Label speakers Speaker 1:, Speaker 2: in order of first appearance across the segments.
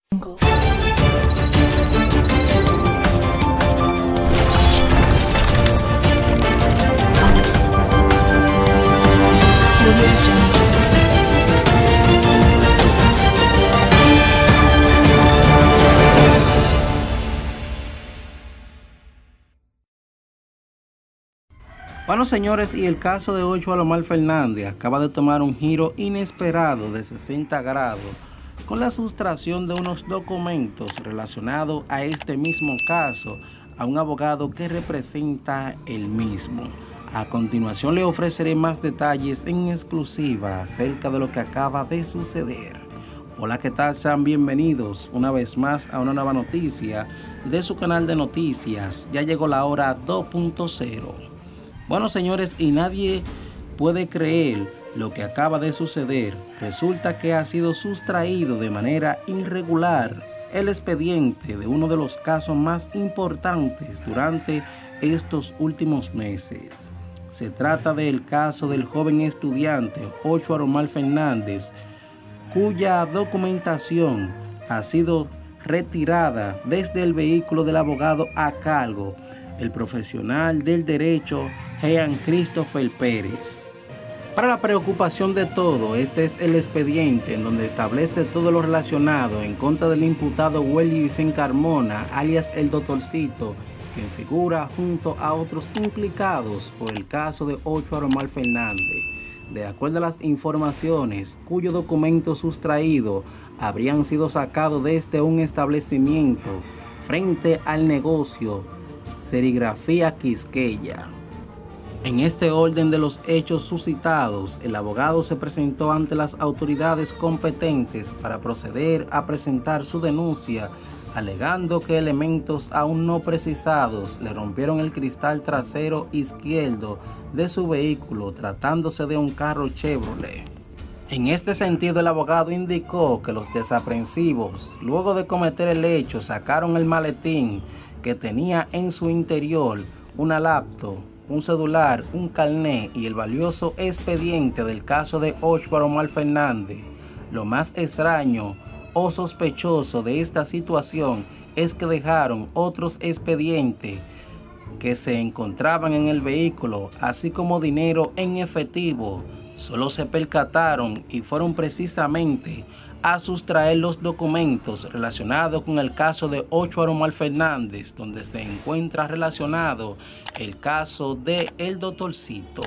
Speaker 1: Bueno, señores, y el caso de Ochoa Lomar Fernández acaba de tomar un giro inesperado de 60 grados con la sustracción de unos documentos relacionados a este mismo caso a un abogado que representa el mismo. A continuación le ofreceré más detalles en exclusiva acerca de lo que acaba de suceder. Hola, ¿qué tal? Sean bienvenidos una vez más a una nueva noticia de su canal de noticias. Ya llegó la hora 2.0. Bueno, señores, y nadie puede creer lo que acaba de suceder. Resulta que ha sido sustraído de manera irregular el expediente de uno de los casos más importantes durante estos últimos meses. Se trata del caso del joven estudiante Ochoa Lomar Fernández, cuya documentación ha sido retirada desde el vehículo del abogado a cargo, el profesional del derecho Jean Christopher Pérez. Para la preocupación de todo, este es el expediente en donde establece todo lo relacionado en contra del imputado Welly Vicente Carmona, alias el Doctorcito, quien figura junto a otros implicados por el caso de Ochoa Lomar Fernández. De acuerdo a las informaciones, cuyos documentos sustraídos habrían sido sacados desde un establecimiento frente al negocio Serigrafía Quisqueya. En este orden de los hechos suscitados, el abogado se presentó ante las autoridades competentes para proceder a presentar su denuncia, alegando que elementos aún no precisados le rompieron el cristal trasero izquierdo de su vehículo, tratándose de un carro Chevrolet. En este sentido, el abogado indicó que los desaprensivos, luego de cometer el hecho, sacaron el maletín que tenía en su interior una laptop, un celular, un carnet y el valioso expediente del caso de Ochoa Lomar Fernández. Lo más extraño o sospechoso de esta situación es que dejaron otros expedientes que se encontraban en el vehículo, así como dinero en efectivo. Solo se percataron y fueron precisamente a sustraer los documentos relacionados con el caso de Ochoa Lomar Fernández, donde se encuentra relacionado el caso de el Doctorcito.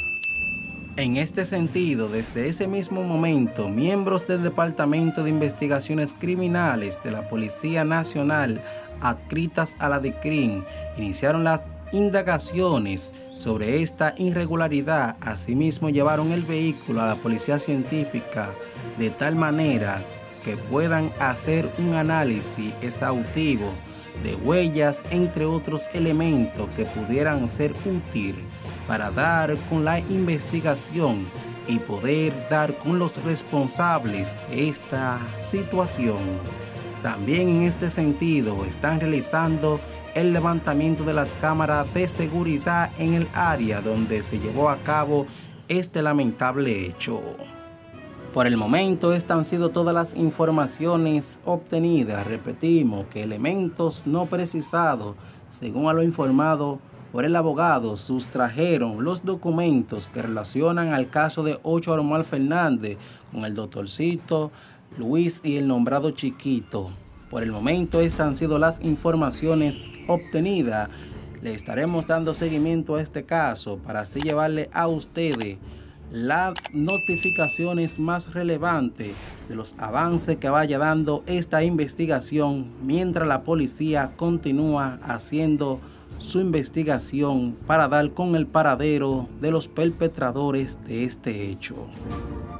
Speaker 1: En este sentido, desde ese mismo momento, miembros del Departamento de Investigaciones Criminales de la Policía Nacional, adscritas a la DICRIM, iniciaron las indagaciones sobre esta irregularidad. Asimismo, llevaron el vehículo a la Policía Científica de tal manera que puedan hacer un análisis exhaustivo de huellas, entre otros elementos que pudieran ser útiles para dar con la investigación y poder dar con los responsables de esta situación. También en este sentido están realizando el levantamiento de las cámaras de seguridad en el área donde se llevó a cabo este lamentable hecho. Por el momento, estas han sido todas las informaciones obtenidas. Repetimos que elementos no precisados, según a lo informado por el abogado, sustrajeron los documentos que relacionan al caso de Ochoa Lomar Fernández con el Doctorcito, Luis y el nombrado Chiquito. Por el momento, estas han sido las informaciones obtenidas. Le estaremos dando seguimiento a este caso para así llevarle a ustedes las notificaciones más relevantes de los avances que vaya dando esta investigación, mientras la policía continúa haciendo su investigación para dar con el paradero de los perpetradores de este hecho.